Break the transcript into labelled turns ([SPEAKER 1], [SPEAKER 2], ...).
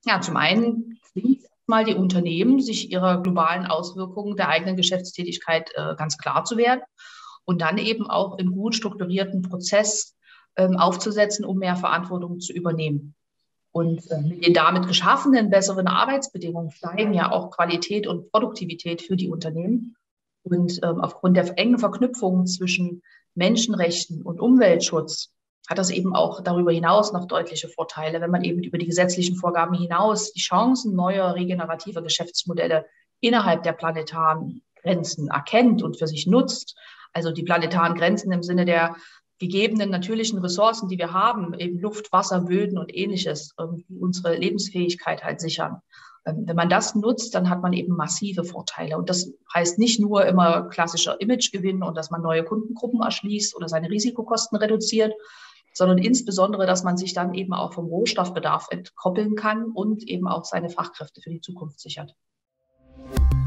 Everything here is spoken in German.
[SPEAKER 1] Ja, zum einen zwingt mal die Unternehmen, sich ihrer globalen Auswirkungen der eigenen Geschäftstätigkeit ganz klar zu werden und dann eben auch in gut strukturierten Prozess aufzusetzen, um mehr Verantwortung zu übernehmen. Und mit den damit geschaffenen besseren Arbeitsbedingungen steigen ja auch Qualität und Produktivität für die Unternehmen. Und aufgrund der engen Verknüpfung zwischen Menschenrechten und Umweltschutz hat das eben auch darüber hinaus noch deutliche Vorteile, wenn man eben über die gesetzlichen Vorgaben hinaus die Chancen neuer regenerativer Geschäftsmodelle innerhalb der planetaren Grenzen erkennt und für sich nutzt. Also die planetaren Grenzen im Sinne der gegebenen natürlichen Ressourcen, die wir haben, eben Luft, Wasser, Böden und ähnliches, die unsere Lebensfähigkeit halt sichern. Wenn man das nutzt, dann hat man eben massive Vorteile. Und das heißt nicht nur immer klassischer Imagegewinn und dass man neue Kundengruppen erschließt oder seine Risikokosten reduziert, sondern insbesondere, dass man sich dann eben auch vom Rohstoffbedarf entkoppeln kann und eben auch seine Fachkräfte für die Zukunft sichert.